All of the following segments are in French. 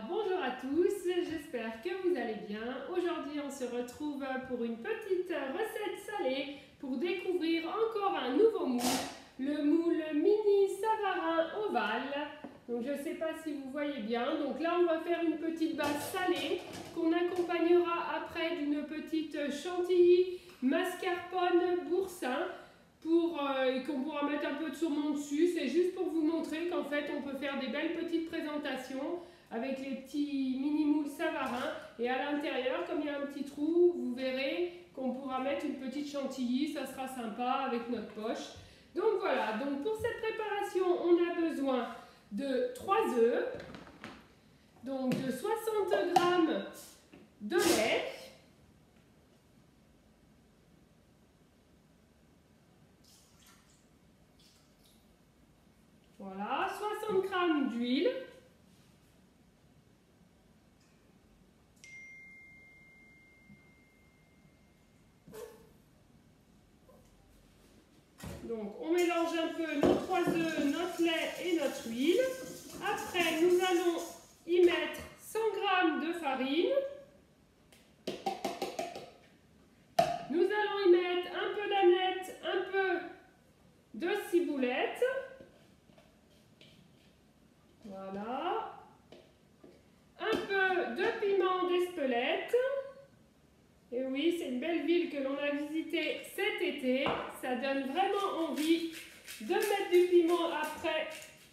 Bonjour à tous, j'espère que vous allez bien. Aujourd'hui on se retrouve pour une petite recette salée pour découvrir encore un nouveau moule, le moule mini Savarin ovale. Donc je ne sais pas si vous voyez bien, donc là on va faire une petite base salée qu'on accompagnera après d'une petite chantilly mascarpone boursin qu'on pourra mettre un peu de saumon dessus. C'est juste pour vous montrer qu'en fait on peut faire des belles petites présentations avec les petits mini moules Savarin, et à l'intérieur, comme il y a un petit trou, vous verrez qu'on pourra mettre une petite chantilly, ça sera sympa avec notre poche. Donc voilà, donc pour cette préparation on a besoin de 3 œufs, donc de 60 g de lait, voilà, 60 g d'huile, donc on mélange un peu nos 3 œufs, notre lait et notre huile. Après nous allons y mettre 100 g de farine. Nous allons y mettre un peu d'aneth, un peu de ciboulette. Voilà. Un peu de piment d'Espelette. Et oui, c'est une belle ville que l'on a visitée cet été. Ça donne vraiment envie de mettre du piment après.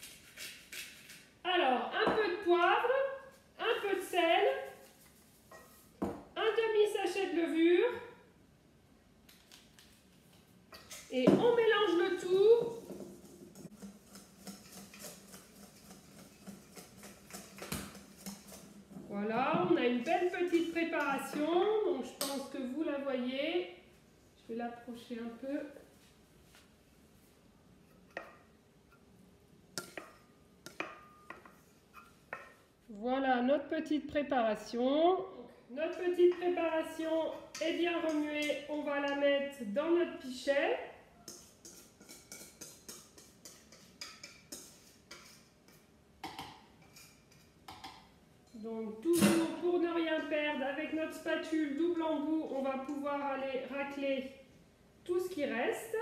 Alors, un peu de poivre, un peu de sel, un demi-sachet de levure. Et on mélange le tout. Voilà, on a une belle petite préparation. Donc je pense que vous la voyez. Je vais l'approcher un peu. Voilà notre petite préparation. Notre petite préparation est bien remuée. On va la mettre dans notre pichet. Donc toujours pour ne rien perdre, avec notre spatule double embout, on va pouvoir aller racler tout ce qui reste.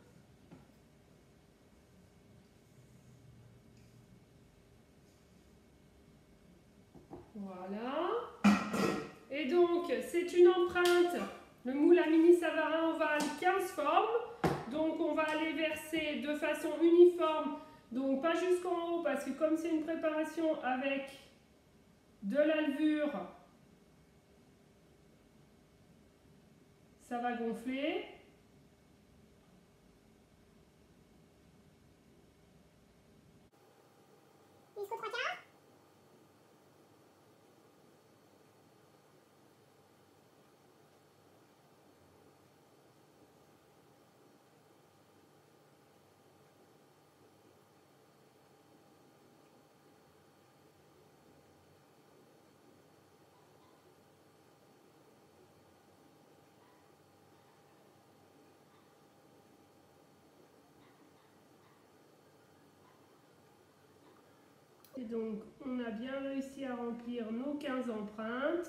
Voilà. Et donc c'est une empreinte, le moule à mini Savarin ovale 15 formes. Donc on va aller verser de façon uniforme, donc pas jusqu'en haut parce que comme c'est une préparation avec de la levure, ça va gonfler. Jusqu'au 3/4. Et donc on a bien réussi à remplir nos 15 empreintes.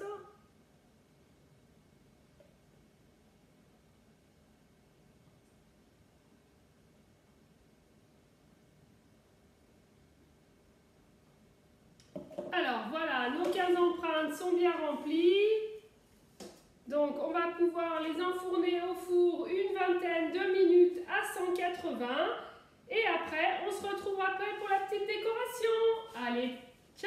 Alors voilà, nos 15 empreintes sont bien remplies. Donc on va pouvoir les enfourner au four une vingtaine de minutes à 180. Et après, on se retrouve après pour la petite décoration. Allez, ciao!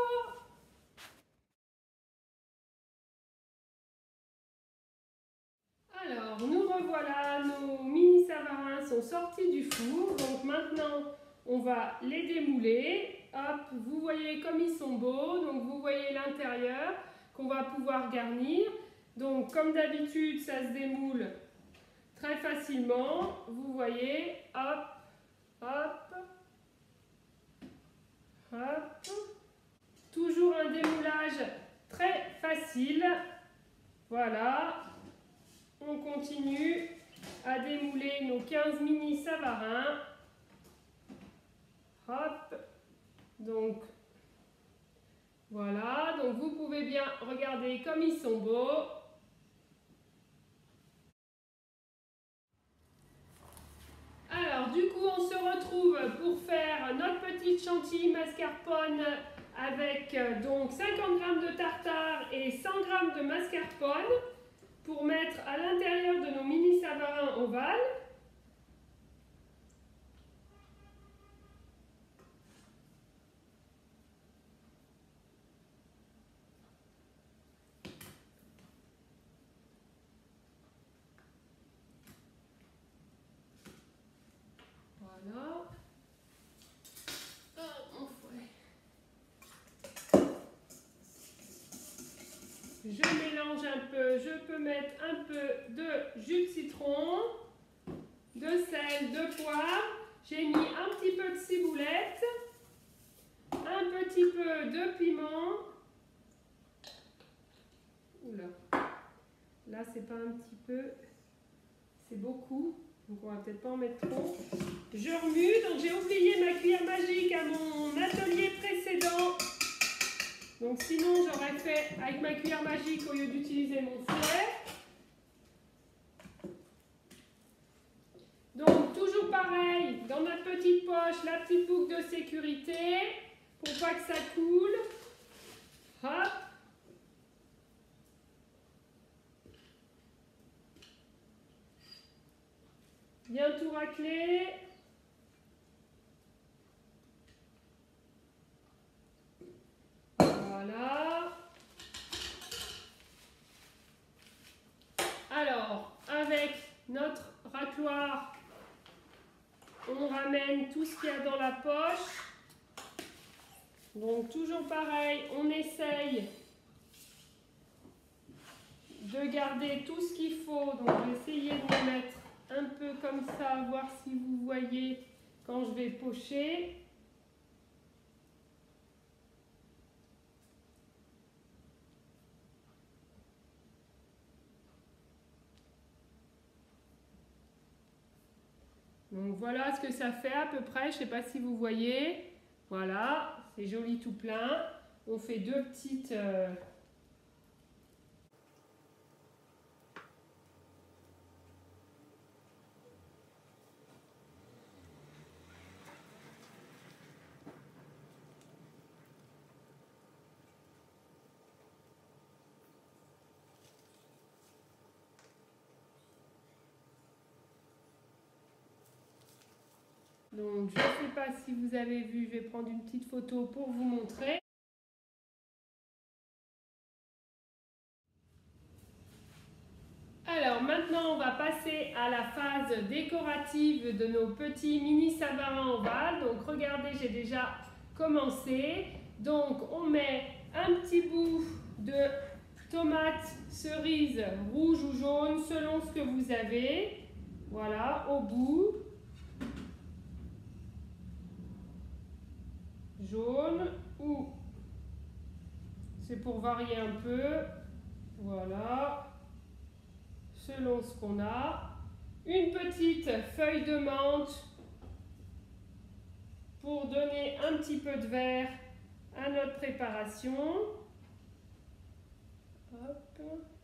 Alors, nous revoilà, nos mini Savarins sont sortis du four. Donc maintenant, on va les démouler. Hop, vous voyez comme ils sont beaux. Donc vous voyez l'intérieur qu'on va pouvoir garnir. Donc comme d'habitude, ça se démoule très facilement. Vous voyez, hop, hop, hop. Toujours un démoulage très facile. Voilà. On continue à démouler nos 15 mini Savarins. Hop. Donc, Voilà, donc vous pouvez bien regarder comme ils sont beaux. Alors du coup on se retrouve pour faire notre petite chantilly mascarpone avec donc 50 g de tartare et 100 g de mascarpone pour mettre à l'intérieur de nos mini savarins ovales. Voilà. Je mélange un peu, je peux mettre un peu de jus de citron, de sel, de poivre. J'ai mis un petit peu de ciboulette, un petit peu de piment. Oula, là c'est pas un petit peu, c'est beaucoup, donc on va peut-être pas en mettre trop. Je remue, donc j'ai oublié ma cuillère magique à mon atelier précédent. Donc sinon j'aurais fait avec ma cuillère magique au lieu d'utiliser mon fouet. Donc toujours pareil, dans notre petite poche, la petite boucle de sécurité pour pas que ça coule. Hop. Bien tout racler. Voilà. Alors, avec notre racloir, on ramène tout ce qu'il y a dans la poche. Donc toujours pareil, on essaye de garder tout ce qu'il faut. Donc je vais essayer de me mettre un peu comme ça, voir si vous voyez quand je vais pocher. Donc voilà ce que ça fait à peu près, je ne sais pas si vous voyez. Voilà, c'est joli tout plein. On fait deux petites... Donc, je ne sais pas si vous avez vu, je vais prendre une petite photo pour vous montrer. Alors, maintenant, on va passer à la phase décorative de nos petits mini savarins ovales. Donc, regardez, j'ai déjà commencé. Donc, on met un petit bout de tomate cerise rouge ou jaune, selon ce que vous avez. Voilà, au bout. Jaune ou c'est pour varier un peu, voilà, selon ce qu'on a. Une petite feuille de menthe pour donner un petit peu de vert à notre préparation. Hop.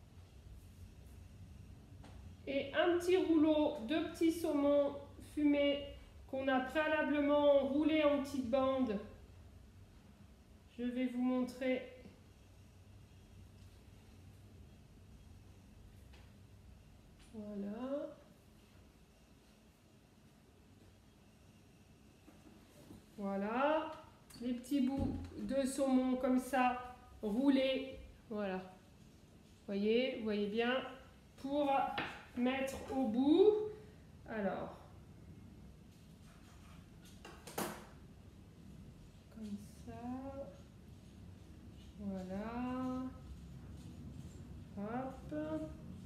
Et un petit rouleau de petits saumons fumés qu'on a préalablement roulé en petites bandes. Je vais vous montrer. Voilà. Voilà. Les petits bouts de saumon comme ça, roulés. Voilà. Vous voyez bien. Pour mettre au bout. Alors. Comme ça. Voilà. Hop.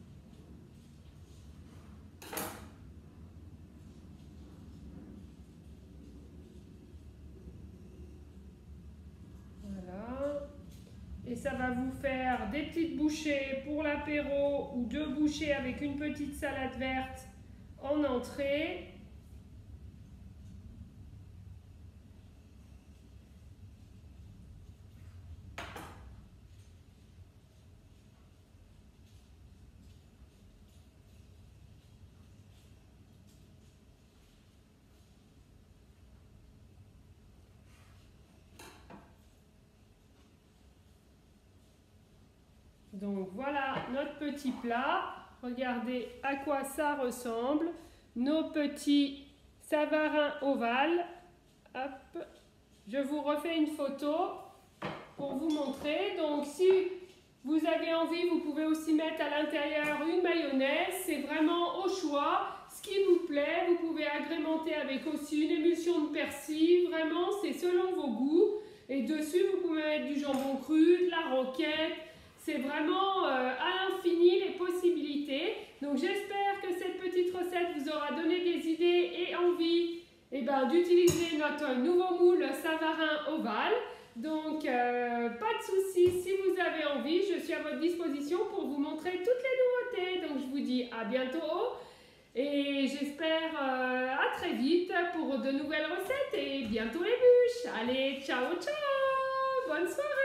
Voilà. Et ça va vous faire des petites bouchées pour l'apéro ou deux bouchées avec une petite salade verte en entrée. Donc voilà notre petit plat. Regardez à quoi ça ressemble. Nos petits savarins ovales. Hop. Je vous refais une photo pour vous montrer. Donc si vous avez envie, vous pouvez aussi mettre à l'intérieur une mayonnaise. C'est vraiment au choix. Ce qui vous plaît, vous pouvez agrémenter avec aussi une émulsion de persil. Vraiment, c'est selon vos goûts. Et dessus, vous pouvez mettre du jambon cru, de la roquette. C'est vraiment à l'infini les possibilités. Donc j'espère que cette petite recette vous aura donné des idées et envie d'utiliser notre nouveau moule savarin ovale. Donc pas de souci, si vous avez envie, je suis à votre disposition pour vous montrer toutes les nouveautés. Donc je vous dis à bientôt et j'espère à très vite pour de nouvelles recettes et bientôt les bûches. Allez, ciao ciao, bonne soirée.